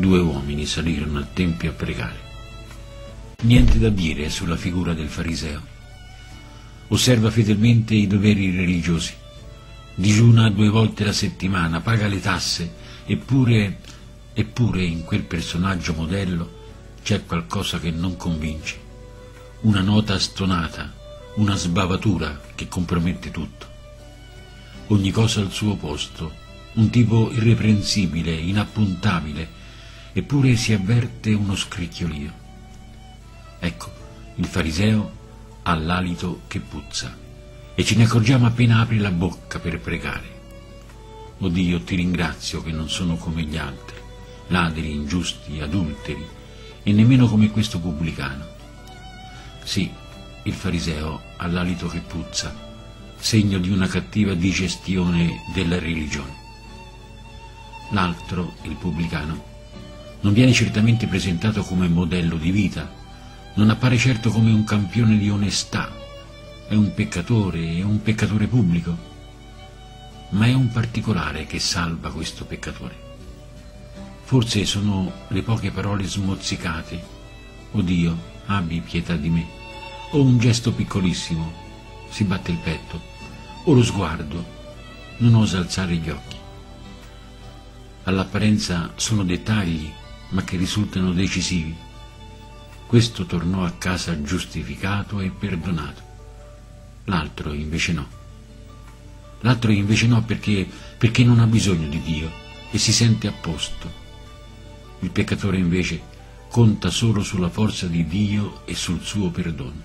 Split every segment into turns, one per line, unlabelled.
Due uomini salirono al tempio a pregare. Niente da dire sulla figura del fariseo. Osserva fedelmente i doveri religiosi, digiuna 2 volte la settimana, paga le tasse, eppure in quel personaggio modello c'è qualcosa che non convince, una nota stonata, una sbavatura che compromette tutto. Ogni cosa al suo posto, un tipo irreprensibile, inappuntabile, eppure si avverte uno scricchiolio. Ecco, il fariseo ha l'alito che puzza e ce ne accorgiamo appena apre la bocca per pregare. O Dio, ti ringrazio che non sono come gli altri, ladri, ingiusti, adulteri, e nemmeno come questo pubblicano. Sì, il fariseo ha l'alito che puzza, segno di una cattiva digestione della religione. L'altro, il pubblicano, non viene certamente presentato come modello di vita, non appare certo come un campione di onestà, è un peccatore pubblico, ma è un particolare che salva questo peccatore. Forse sono le poche parole smozzicate, «O Dio, abbi pietà di me», o un gesto piccolissimo, si batte il petto, o lo sguardo, non osa alzare gli occhi. All'apparenza sono dettagli, ma che risultano decisivi. Questo tornò a casa giustificato e perdonato. L'altro invece no. L'altro invece no perché non ha bisogno di Dio e si sente a posto. Il peccatore invece conta solo sulla forza di Dio e sul suo perdono.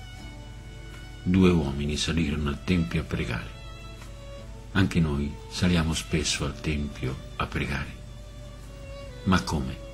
2 uomini salirono al tempio a pregare. Anche noi saliamo spesso al tempio a pregare. Ma come?